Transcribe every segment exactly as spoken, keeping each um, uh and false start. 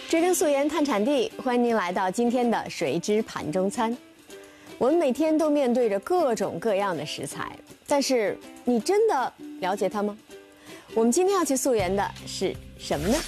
追根溯源探产地，欢迎您来到今天的谁知盘中餐。我们每天都面对着各种各样的食材，但是你真的了解它吗？我们今天要去溯源的是什么呢？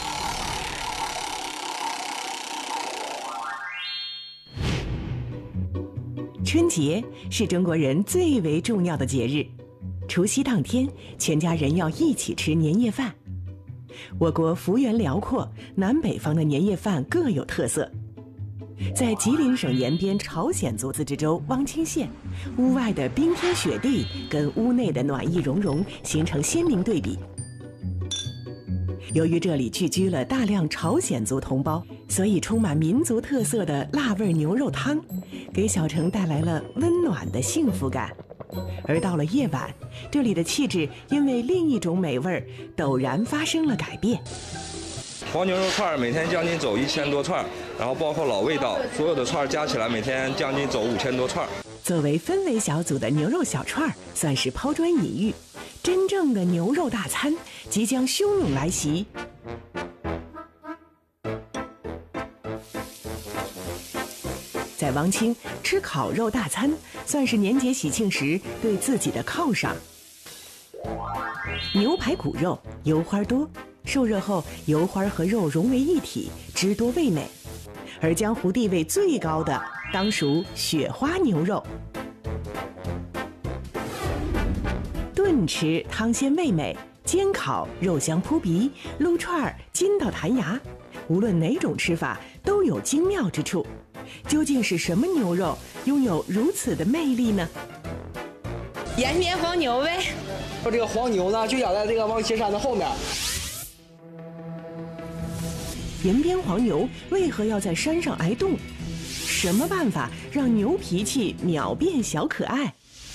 春节是中国人最为重要的节日，除夕当天，全家人要一起吃年夜饭。我国幅员辽阔，南北方的年夜饭各有特色。在吉林省延边朝鲜族自治州汪清县，屋外的冰天雪地跟屋内的暖意融融形成鲜明对比。由于这里聚居了大量朝鲜族同胞，所以充满民族特色的辣味牛肉汤，给小城带来了温暖的幸福感。而到了夜晚，这里的气质因为另一种美味陡然发生了改变。 黄牛肉串每天将近走一千多串，然后包括老味道，所有的串加起来每天将近走五千多串。 作为氛围小组的牛肉小串算是抛砖引玉，真正的牛肉大餐即将汹涌来袭。在汪清吃烤肉大餐，算是年节喜庆时对自己的犒赏。牛排骨肉油花多，受热后油花和肉融为一体，汁多味美。而江湖地位最高的当属雪花牛肉，炖吃汤鲜味美，煎烤肉香扑鼻，撸串筋道弹牙，无论哪种吃法都有精妙之处。究竟是什么牛肉拥有如此的魅力呢？ 延边黄牛呗。 说这个黄牛呢，就养在这个汪清山的后面。 延边黄牛为何要在山上挨冻？什么办法让牛脾气秒变小可爱？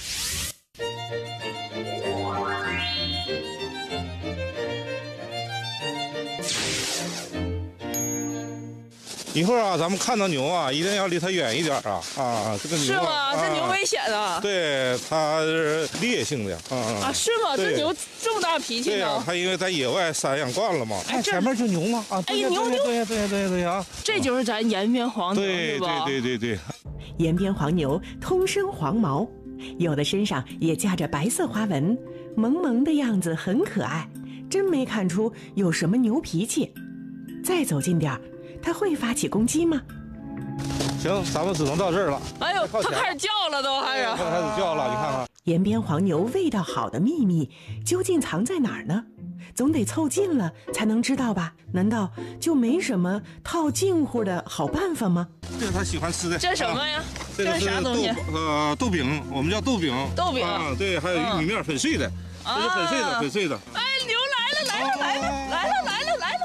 一会儿啊，咱们看到牛啊，一定要离它远一点啊啊！这个牛是吗？这牛危险啊！ 对，它是烈性的啊啊！是吗？这牛这么大脾气呢？ 对呀，它因为在野外散养惯了嘛。 哎， 前面就牛吗？啊， 哎，牛牛， 对呀对呀对呀对呀！ 这就是咱延边黄牛， 对对对对对。 延边黄牛通生黄毛，有的身上也夹着白色花纹，萌萌的样子很可爱，真没看出有什么牛脾气。再走近点儿。它会发起攻击吗？ 行，咱们只能到这儿了。 哎呦，它开始叫了都，开始它开始叫了，你看看。 延边黄牛味道好的秘密究竟藏在哪儿呢？总得凑近了才能知道吧？难道就没什么套近乎的好办法吗？ 这是他喜欢吃的。 这什么呀？ 这是啥东西？ 呃，豆饼，我们叫豆饼。 豆饼啊，对，还有玉米面粉碎的，这是粉碎的，粉碎的。 哎，牛来了，来了，来了，来了，来了，来了。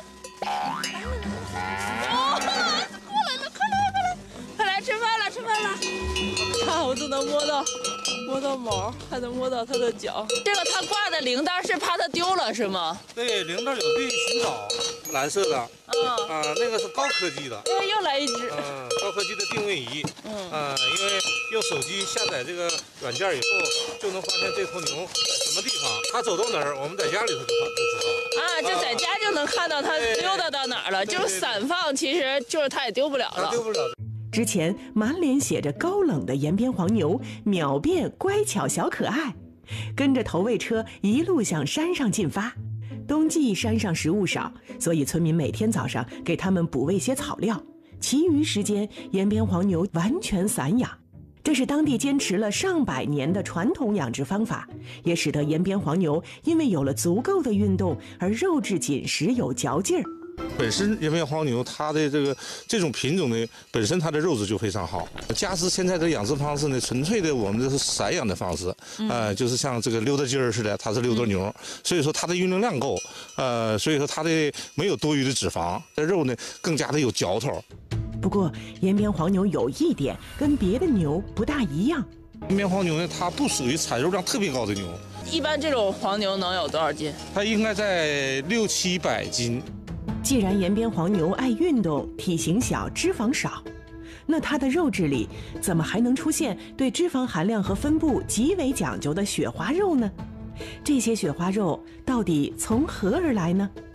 看，我都能摸到，摸到毛，还能摸到它的脚。这个它挂的铃铛是怕它丢了是吗？ 对，铃铛有对寻找，蓝色的。 啊啊，那个是高科技的。 哎，又来一只。 嗯，高科技的定位仪。嗯。啊，因为用手机下载这个软件以后，就能发现这头牛在什么地方，它走到哪儿，我们在家里头就就知道。 啊，就在家就能看到它溜达到哪儿了，就是散放，其实就是它也丢不了了。 它丢不了。 之前满脸写着高冷的延边黄牛秒变乖巧小可爱，跟着投喂车一路向山上进发。冬季山上食物少，所以村民每天早上给他们补喂些草料，其余时间延边黄牛完全散养。这是当地坚持了上百年的传统养殖方法，也使得延边黄牛因为有了足够的运动而肉质紧实有嚼劲儿。 本身延边黄牛它的这个这种品种呢，本身它的肉质就非常好。加之现在的养殖方式呢，纯粹的我们这是散养的方式，嗯、呃，就是像这个溜达鸡儿似的，它是溜达牛，嗯、所以说它的运动量够，呃，所以说它的没有多余的脂肪，这肉呢更加的有嚼头。 不过延边黄牛有一点跟别的牛不大一样， 延边黄牛呢，它不属于产肉量特别高的牛。 一般这种黄牛能有多少斤？ 它应该在六七百斤。 既然延边黄牛爱运动，体型小，脂肪少，那它的肉质里怎么还能出现对脂肪含量和分布极为讲究的雪花肉呢？这些雪花肉到底从何而来呢？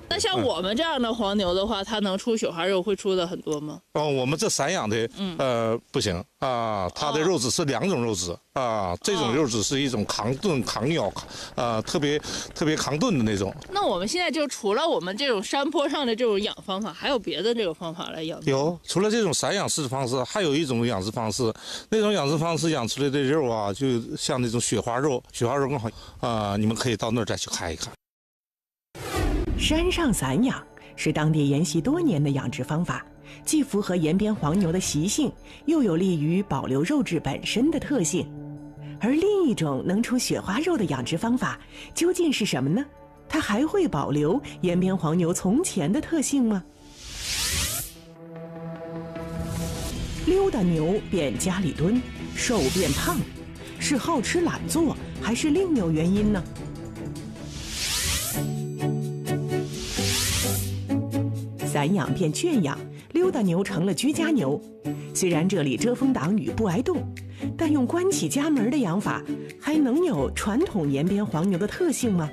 那像我们这样的黄牛的话，它能出雪花肉会出的很多吗？ 哦，我们这散养的，嗯、呃，不行啊，它的肉质是两种肉质啊，这种肉质是一种抗炖、抗咬，啊，特别特别抗炖的那种。 那我们现在就除了我们这种山坡上的这种养方法，还有别的这个方法来养？ 有，除了这种散养式的方式，还有一种养殖方式，那种养殖方式养出来的肉啊，就像那种雪花肉，雪花肉更好啊，你们可以到那儿再去看一看。 山上散养是当地沿袭多年的养殖方法，既符合延边黄牛的习性，又有利于保留肉质本身的特性。而另一种能出雪花肉的养殖方法究竟是什么呢？它还会保留延边黄牛从前的特性吗？溜达牛变家里蹲，瘦变胖，是好吃懒做，还是另有原因呢？散养变圈养，溜达牛成了居家牛。虽然这里遮风挡雨不挨冻，但用关起家门的养法，还能有传统延边黄牛的特性吗？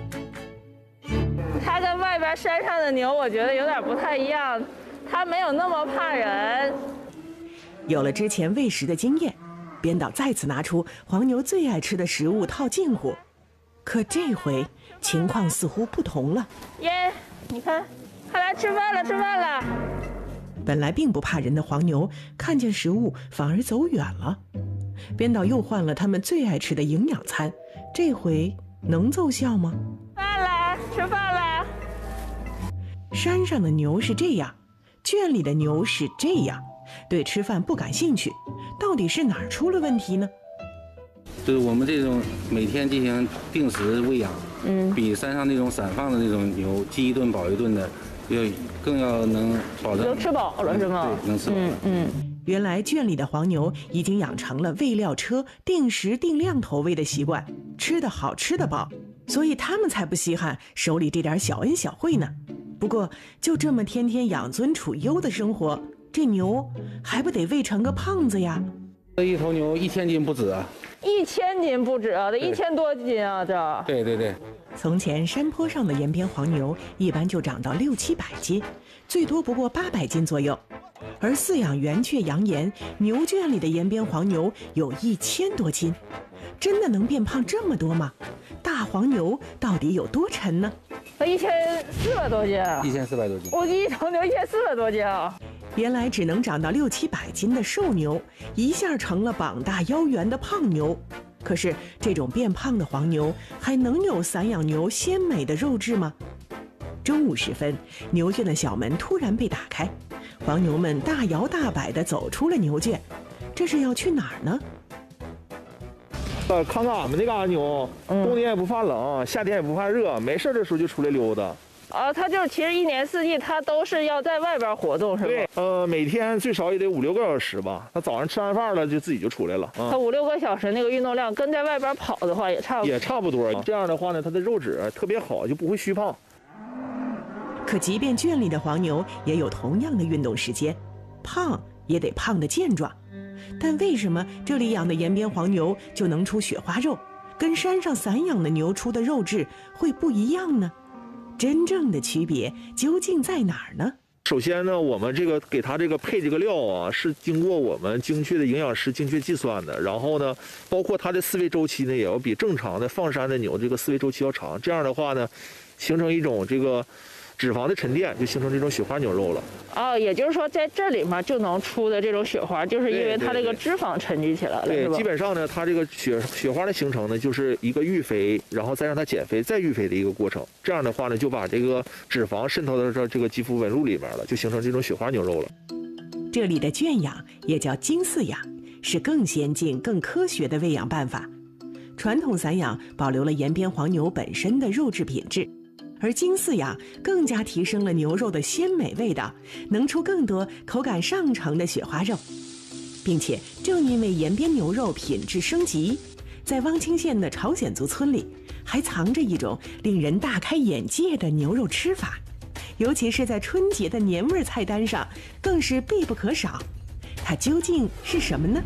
它跟外边山上的牛，我觉得有点不太一样，它没有那么怕人。 有了之前喂食的经验，编导再次拿出黄牛最爱吃的食物套近乎，可这回情况似乎不同了。 耶，你看。快来吃饭了，吃饭了！ 本来并不怕人的黄牛，看见食物反而走远了。编导又换了他们最爱吃的营养餐，这回能奏效吗？ 饭了，吃饭了。 山上的牛是这样，圈里的牛是这样，对吃饭不感兴趣，到底是哪儿出了问题呢？ 就是我们这种每天进行定时喂养，嗯，比山上那种散放的那种牛，饥一顿饱一顿的。要更要能保证都吃饱了是吗？ 对，能吃饱。嗯嗯。原来圈里的黄牛已经养成了喂料车定时定量投喂的习惯，吃得好，吃得饱，所以他们才不稀罕手里这点小恩小惠呢。不过就这么天天养尊处优的生活，这牛还不得喂成个胖子呀？ 这一头牛一千斤不止啊！ 一千斤不止啊，得一千多斤啊！这。 对对对。 从前山坡上的延边黄牛一般就长到六七百斤，最多不过八百斤左右。而饲养圆雀扬言，牛圈里的延边黄牛有一千多斤，真的能变胖这么多吗？大黄牛到底有多沉呢？ 一千四百多斤。 一千四百多斤。 我一头牛一千四百多斤啊！ 原来只能长到六七百斤的瘦牛，一下成了膀大腰圆的胖牛。可是这种变胖的黄牛还能有散养牛鲜美的肉质吗？中午时分，牛圈的小门突然被打开，黄牛们大摇大摆地走出了牛圈，这是要去哪儿呢？ 呃，看看俺们这嘎牛，冬天也不怕冷，夏天也不怕热，没事的时候就出来溜达。 啊，它就是其实一年四季它都是要在外边活动，是吧？ 对，呃，每天最少也得五六个小时吧。它早上吃完饭了就自己就出来了。 它五六个小时那个运动量跟在外边跑的话也差不多。 也差不多。这样的话呢，它的肉质特别好，就不会虚胖。 可即便圈里的黄牛也有同样的运动时间，胖也得胖得健壮。但为什么这里养的延边黄牛就能出雪花肉，跟山上散养的牛出的肉质会不一样呢？真正的区别究竟在哪儿呢？ 首先呢，我们这个给它这个配这个料啊，是经过我们精确的营养师精确计算的。然后呢，包括它的饲喂周期呢，也要比正常的放山的牛这个饲喂周期要长。这样的话呢，形成一种这个脂肪的沉淀，就形成这种雪花牛肉了。 哦，也就是说在这里面就能出的这种雪花，就是因为它这个脂肪沉积起来了， 对， 是吧？ 基本上呢，它这个雪雪花的形成呢，就是一个育肥，然后再让它减肥，再育肥的一个过程。这样的话呢，就把这个脂肪渗透到这这个肌肤纹路里面了，就形成这种雪花牛肉了。 这里的圈养也叫精饲养，是更先进、更科学的喂养办法。传统散养保留了延边黄牛本身的肉质品质。而精饲养更加提升了牛肉的鲜美味道，能出更多口感上乘的雪花肉，并且正因为延边牛肉品质升级，在汪清县的朝鲜族村里还藏着一种令人大开眼界的牛肉吃法，尤其是在春节的年味菜单上更是必不可少。它究竟是什么呢？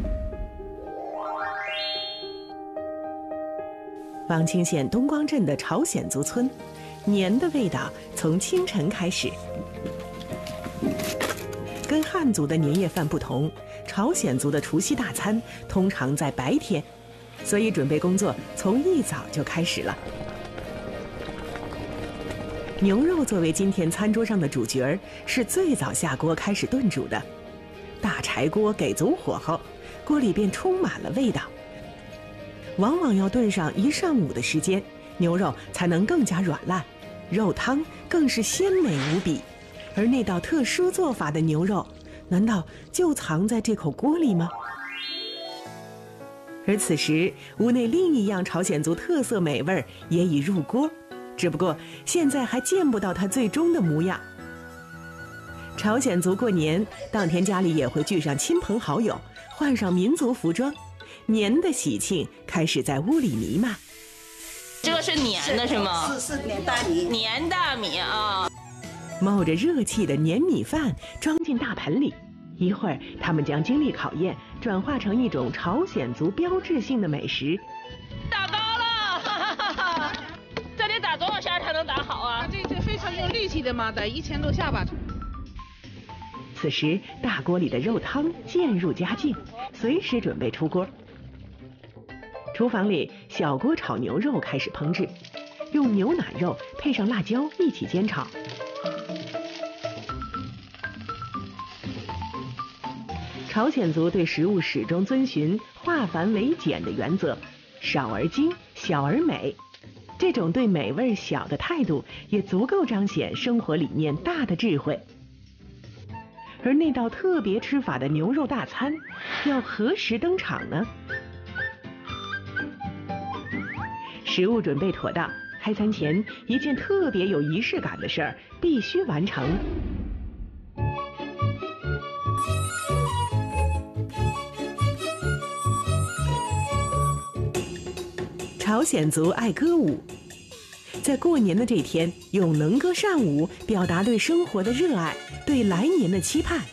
汪清县东光镇的朝鲜族村年的味道从清晨开始。跟汉族的年夜饭不同，朝鲜族的除夕大餐通常在白天，所以准备工作从一早就开始了。牛肉作为今天餐桌上的主角，是最早下锅开始炖煮的。大柴锅给足火候，锅里便充满了味道。往往要炖上一上午的时间，牛肉才能更加软烂，肉汤更是鲜美无比。而那道特殊做法的牛肉，难道就藏在这口锅里吗？而此时，屋内另一样朝鲜族特色美味也已入锅，只不过现在还见不到它最终的模样。朝鲜族过年当天，家里也会聚上亲朋好友，换上民族服装，年的喜庆开始在屋里弥漫。 这个是年的是吗？ 是是年大米， 年大米啊！ 冒着热气的年米饭装进大盆里，一会儿他们将经历考验，转化成一种朝鲜族标志性的美食。 打高了，哈哈哈！这得打多少下才能打好啊？ 这这非常有力气的嘛，得一千多下吧。 此时，大锅里的肉汤渐入佳境，随时准备出锅。厨房里，小锅炒牛肉开始烹制，用牛腩肉配上辣椒一起煎炒。朝鲜族对食物始终遵循化繁为简的原则，少而精，小而美。这种对美味小的态度，也足够彰显生活理念大的智慧。而那道特别吃法的牛肉大餐，要何时登场呢？食物准备妥当，开餐前一件特别有仪式感的事儿必须完成。朝鲜族爱歌舞，在过年的这天，用能歌善舞表达对生活的热爱，对来年的期盼。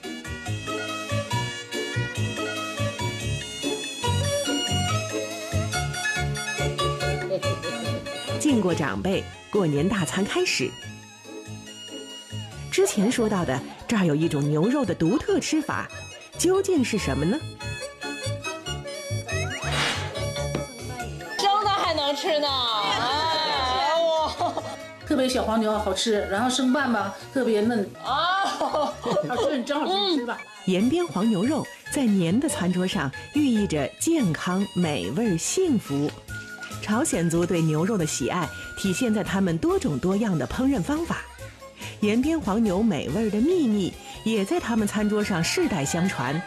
敬过长辈，过年大餐开始。之前说到的，这儿有一种牛肉的独特吃法，究竟是什么呢？ 生的还能吃呢，哎我特别小黄牛好吃，然后生拌吧特别嫩啊， 好吃，你正好去吃吧。 延边黄牛肉在年的餐桌上寓意着健康、美味、幸福。朝鲜族对牛肉的喜爱体现在他们多种多样的烹饪方法，延边黄牛美味的秘密也在他们餐桌上世代相传。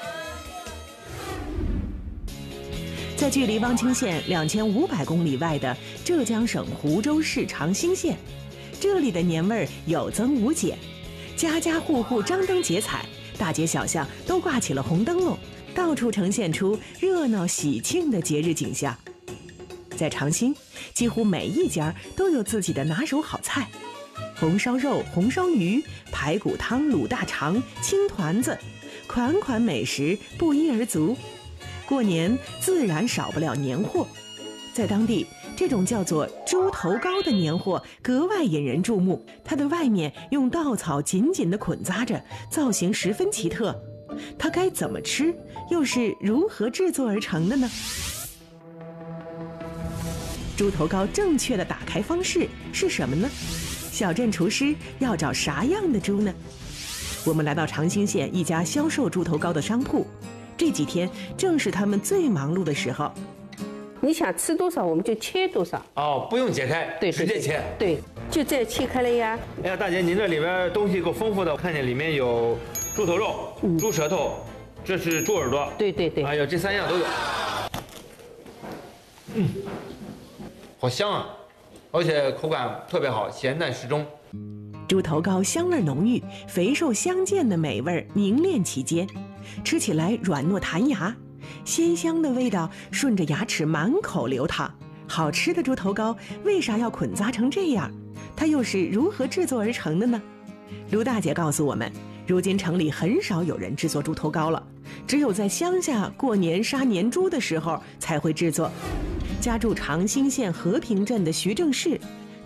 在距离汪清县两千五百公里外的浙江省湖州市长兴县，这里的年味有增无减，家家户户张灯结彩，大街小巷都挂起了红灯笼，到处呈现出热闹喜庆的节日景象。在长兴，几乎每一家都有自己的拿手好菜，红烧肉、红烧鱼、排骨汤、卤大肠、青团子，款款美食不一而足。过年自然少不了年货，在当地，这种叫做猪头糕的年货格外引人注目。它的外面用稻草紧紧地捆扎着，造型十分奇特。它该怎么吃，又是如何制作而成的呢？猪头糕正确的打开方式是什么呢？小镇厨师要找啥样的猪呢？我们来到长兴县一家销售猪头糕的商铺，这几天正是他们最忙碌的时候。 你想吃多少我们就切多少哦，不用解开， 对， 直接切， 对，就这样切开了呀。 哎呀，大姐，您这里边东西够丰富的，我看见里面有猪头肉、嗯、猪舌头，这是猪耳朵， 对对对， 哎呀，这三样都有。嗯，好香啊，而且口感特别好，咸淡适中。 猪头糕香味浓郁，肥瘦相间的美味凝练其间，吃起来软糯弹牙，鲜香的味道顺着牙齿满口流淌。好吃的猪头糕为啥要捆扎成这样？它又是如何制作而成的呢？卢大姐告诉我们，如今城里很少有人制作猪头糕了，只有在乡下过年杀年猪的时候才会制作。家住长兴县和平镇的徐正士，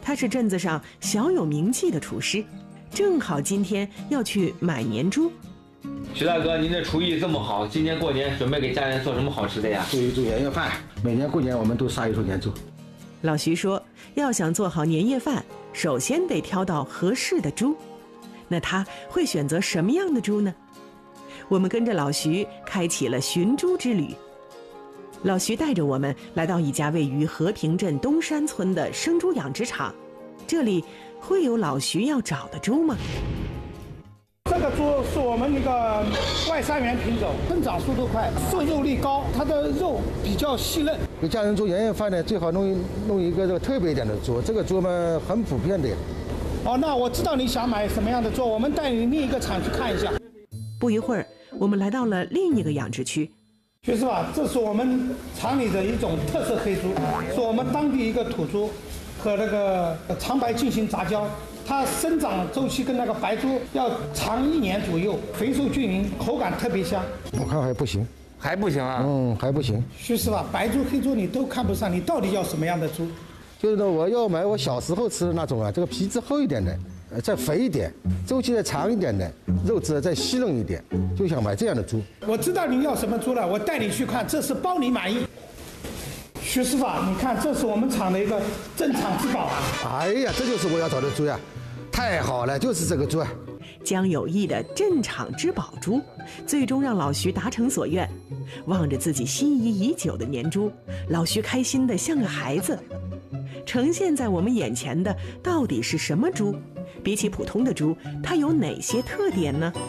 他是镇子上小有名气的厨师，正好今天要去买年猪。 徐大哥，您的厨艺这么好，今年过年准备给家人做什么好吃的呀？ 做一做年夜饭，每年过年我们都杀一头年猪。 老徐说，要想做好年夜饭，首先得挑到合适的猪。那他会选择什么样的猪呢？我们跟着老徐开启了寻猪之旅。老徐带着我们来到一家位于和平镇东山村的生猪养殖场，这里会有老徐要找的猪吗？ 这个猪是我们那个外三元品种，生长速度快，瘦肉力高，它的肉比较细嫩。 给家人做年夜饭呢，最好弄一弄一个这个特别一点的猪，这个猪嘛很普遍的。 哦，那我知道你想买什么样的猪，我们带你另一个厂去看一下。 不一会儿，我们来到了另一个养殖区。 徐师傅，这是我们厂里的一种特色黑猪，是我们当地一个土猪和那个长白进行杂交。它生长周期跟那个白猪要长一年左右，肥瘦均匀，口感特别香。 我看还不行， 还不行啊？ 嗯，还不行。 徐师傅，白猪黑猪你都看不上，你到底要什么样的猪？ 就是呢，我要买我小时候吃的那种啊，这个皮质厚一点的，呃，再肥一点，周期再长一点的，肉质再细嫩一点，就想买这样的猪。 我知道您要什么猪了，我带你去看，这是包你满意。徐师傅，你看，这是我们厂的一个镇厂之宝啊！ 哎呀，这就是我要找的猪呀！太好了，就是这个猪啊！ 江有益的镇厂之宝猪，最终让老徐达成所愿。望着自己心仪已久的年猪，老徐开心得像个孩子。呈现在我们眼前的到底是什么猪？比起普通的猪，它有哪些特点呢？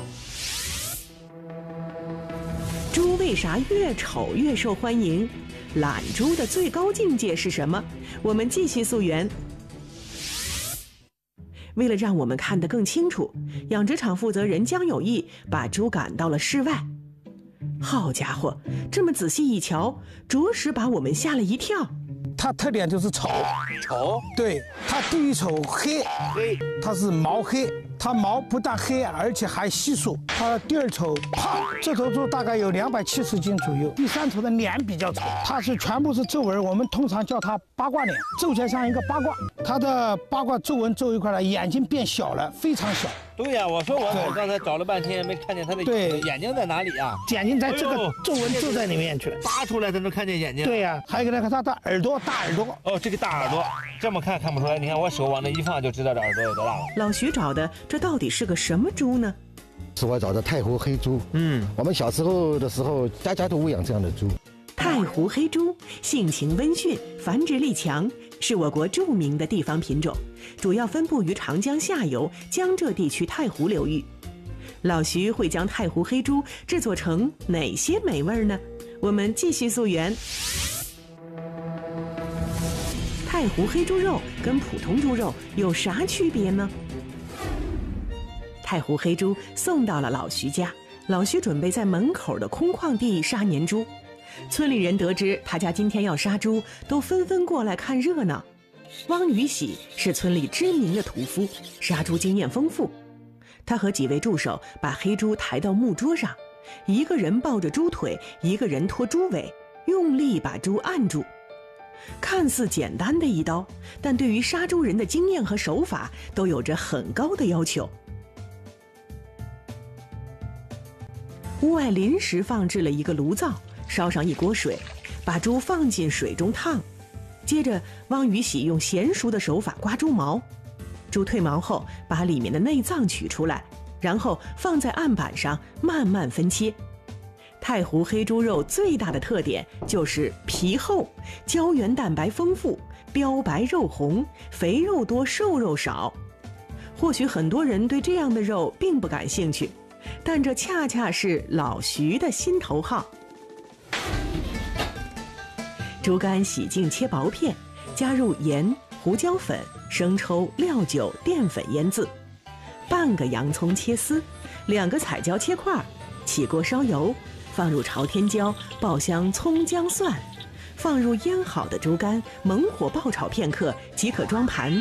猪为啥越丑越受欢迎？懒猪的最高境界是什么？我们继续溯源。为了让我们看得更清楚，养殖场负责人江有益把猪赶到了室外。好家伙，这么仔细一瞧，着实把我们吓了一跳。 它特点就是丑， 丑， 对，它第一丑黑， 黑， 它是毛黑，它毛不但黑，而且还稀疏。它第二丑胖，这头猪大概有两百七十斤左右。第三丑的脸比较丑，它是全部是皱纹，我们通常叫它八卦脸，皱起来像一个八卦。它的八卦皱纹皱一块了，眼睛变小了，非常小。 对呀、啊，我说我我刚才找了半天没看见它的眼睛在哪里啊？ 眼睛在这个皱纹皱在里面去了， 扒出来才能看见眼睛。 对呀、啊，还有一个呢，它的耳朵大耳朵。 哦，这个大耳朵，这么看看不出来。你看我手往那一放就知道这耳朵有多大了。 老徐找的这到底是个什么猪呢？ 是我找的太湖黑猪。 嗯， 我们小时候的时候，家家都喂养这样的猪。 太湖黑猪性情温驯，繁殖力强，是我国著名的地方品种，主要分布于长江下游江浙地区太湖流域。老徐会将太湖黑猪制作成哪些美味呢？我们继续溯源。太湖黑猪肉跟普通猪肉有啥区别呢？太湖黑猪送到了老徐家，老徐准备在门口的空旷地杀年猪。村里人得知他家今天要杀猪，都纷纷过来看热闹。汪宇喜是村里知名的屠夫，杀猪经验丰富。他和几位助手把黑猪抬到木桌上，一个人抱着猪腿，一个人拖猪尾，用力把猪按住。看似简单的一刀，但对于杀猪人的经验和手法都有着很高的要求。屋外临时放置了一个炉灶，烧上一锅水，把猪放进水中烫。接着，汪宇喜用娴熟的手法刮猪毛。猪褪毛后，把里面的内脏取出来，然后放在案板上慢慢分切。太湖黑猪肉最大的特点就是皮厚，胶原蛋白丰富，标白肉红，肥肉多，瘦肉少。或许很多人对这样的肉并不感兴趣，但这恰恰是老徐的心头好。猪肝洗净切薄片，加入盐、胡椒粉、生抽、料酒、淀粉腌制。半个洋葱切丝，两个彩椒切块，起锅烧油，放入朝天椒，爆香葱姜蒜，放入腌好的猪肝，猛火爆炒片刻即可装盘。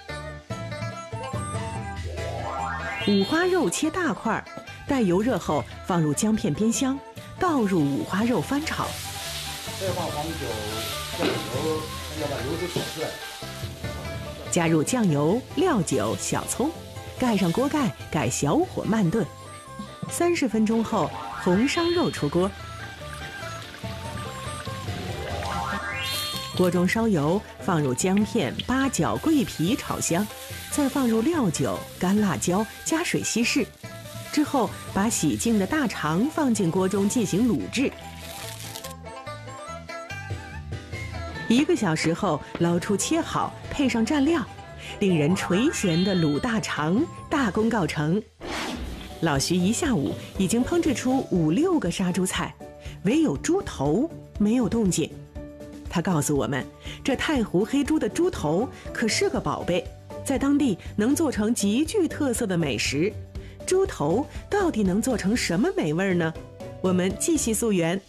五花肉切大块，待油热后放入姜片煸香，倒入五花肉翻炒。 再放黄酒、酱油，要把油都炒出来。 加入酱油、料酒、小葱，盖上锅盖，改小火慢炖。三十分钟后，红烧肉出锅。锅中烧油，放入姜片、八角、桂皮炒香，再放入料酒、干辣椒，加水稀释。之后把洗净的大肠放进锅中进行卤制。一个小时后捞出切好，配上蘸料，令人垂涎的卤大肠大功告成。老徐一下午已经烹制出五六个杀猪菜，唯有猪头没有动静。他告诉我们，这太湖黑猪的猪头可是个宝贝，在当地能做成极具特色的美食。猪头到底能做成什么美味呢？我们继续溯源。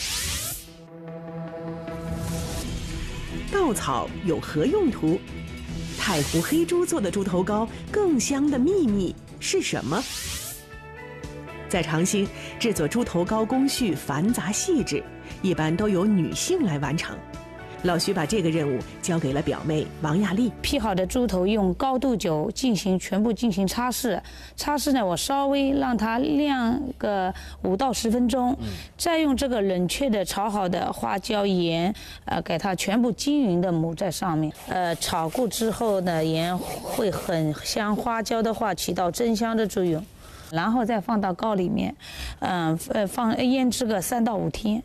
稻草有何用途？太湖黑猪做的猪头糕更香的秘密是什么？在长兴，制作猪头糕工序繁杂细致，一般都由女性来完成。老徐把这个任务交给了表妹王亚丽。 劈好的猪头用高度酒进行全部进行擦拭，擦拭呢，我稍微让它晾个五到十分钟，嗯、再用这个冷却的炒好的花椒盐，呃，给它全部均匀的抹在上面。呃，炒过之后呢，盐会很香，花椒的话起到增香的作用，然后再放到糕里面，嗯、呃，呃，放腌制个三到五天。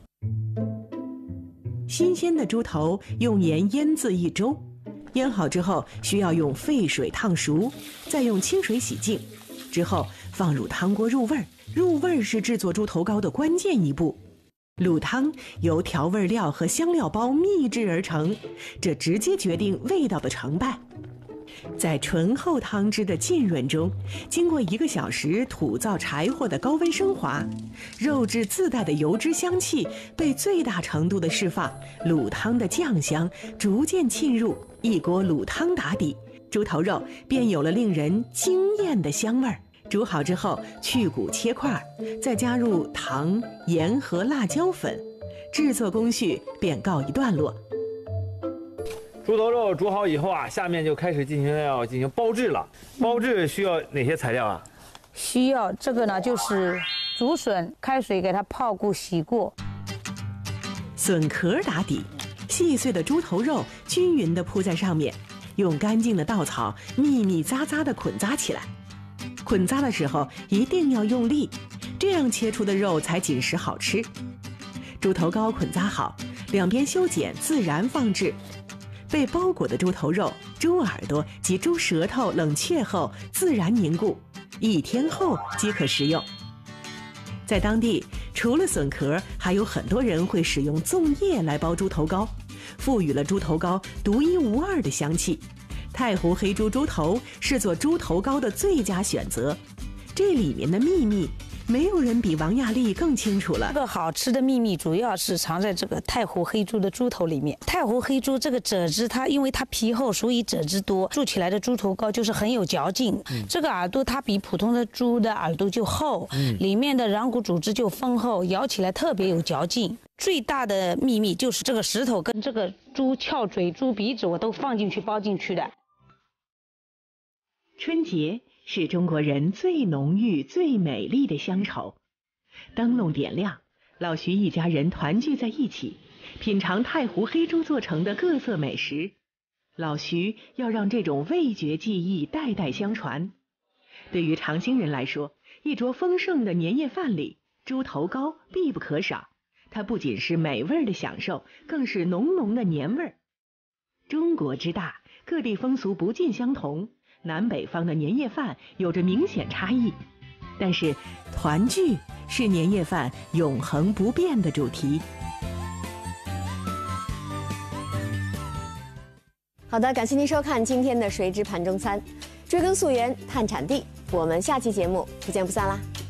新鲜的猪头用盐腌渍一周，腌好之后需要用沸水烫熟，再用清水洗净，之后放入汤锅入味儿。入味儿是制作猪头糕的关键一步。卤汤由调味料和香料包秘制而成，这直接决定味道的成败。在醇厚汤汁的浸润中，经过一个小时土灶柴火的高温升华，肉质自带的油脂香气被最大程度的释放，卤汤的酱香逐渐沁入，一锅卤汤打底，猪头肉便有了令人惊艳的香味儿。煮好之后去骨切块，再加入糖、盐和辣椒粉，制作工序便告一段落。 猪头肉煮好以后啊，下面就开始进行要进行包制了。包制需要哪些材料啊？ 需要这个呢，就是竹笋，开水给它泡过、洗过。 笋壳打底，细碎的猪头肉均匀地铺在上面，用干净的稻草密密匝匝地捆扎起来。捆扎的时候一定要用力，这样切出的肉才紧实好吃。猪头糕捆扎好，两边修剪，自然放置。被包裹的猪头肉、猪耳朵及猪舌头冷却后自然凝固，一天后即可食用。在当地，除了笋壳，还有很多人会使用粽叶来包猪头糕，赋予了猪头糕独一无二的香气。太湖黑猪猪头是做猪头糕的最佳选择，这里面的秘密没有人比王亚丽更清楚了。 这个好吃的秘密主要是藏在这个太湖黑猪的猪头里面。太湖黑猪这个褶子，它因为它皮厚，所以褶子多，做起来的猪头糕就是很有嚼劲。嗯、这个耳朵它比普通的猪的耳朵就厚，嗯、里面的软骨组织就丰厚，咬起来特别有嚼劲。最大的秘密就是这个石头跟这个猪翘嘴、猪鼻子我都放进去包进去的。 春节是中国人最浓郁、最美丽的乡愁。灯笼点亮，老徐一家人团聚在一起，品尝太湖黑猪做成的各色美食。老徐要让这种味觉记忆代代相传。对于长兴人来说，一桌丰盛的年夜饭里，猪头糕必不可少。它不仅是美味的享受，更是浓浓的年味儿。中国之大，各地风俗不尽相同。南北方的年夜饭有着明显差异，但是团聚是年夜饭永恒不变的主题。 好的，感谢您收看今天的《谁知盘中餐》，追根溯源，探产地。我们下期节目不见不散啦！